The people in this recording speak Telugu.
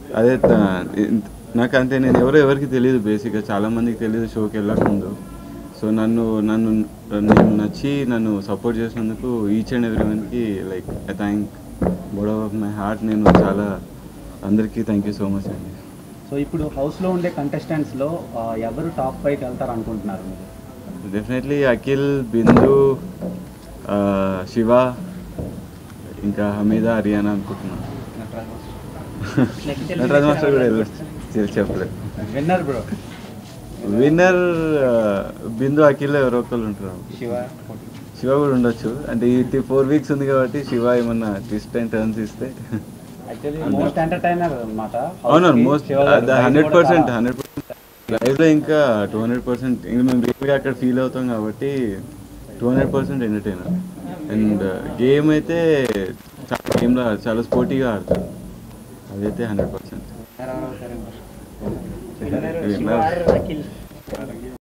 అదే నాకు అంతే, నేను ఎవరికి తెలియదు బేసిక్గా, చాలామందికి తెలియదు షోకి వెళ్ళకముందు. సో నేను నచ్చి నన్ను సపోర్ట్ చేసినందుకు ఈచ్ అండ్ ఎవ్రీ వన్కి like I thank board of my heart. నేను చాలా అందరికీ థ్యాంక్ యూ సో మచ్ అండి. సో ఇప్పుడు హౌస్లో ఉండే కంటెస్టెంట్స్లో ఎవరు టాప్ 5కి వెళ్తారు అనుకుంటున్నారు మీరు? డెఫినెట్లీ అఖిల్, బిందు, శివ, ఇంకా హమీదా, హరియానా అనుకుంటున్నాను. నటరాజ్ మాస్టర్ కూడా చెప్పలేదు. Winner bro? Winner Bindu, Akhil ఎవరో ఒకళ్ళు ఉంటారు. శివ కూడా ఉండొచ్చు. అంటే ఈ 4 వీక్స్ ఉంది కాబట్టి శివ ఏమన్నా ట్విస్ట్ అండ్ టర్న్స్ ఇస్తే. అవునవును, మోస్ట్ 100% లైవ్లో ఇంకా 200%. ఇంకా మేము రియల్గా అక్కడ ఫీల్ అవుతాం కాబట్టి 200% ఎంటర్టైనర్. అండ్ గేమ్ అయితే గేమ్లో చాలా స్పోర్టీగా ఆడతారు, అదైతే 100%.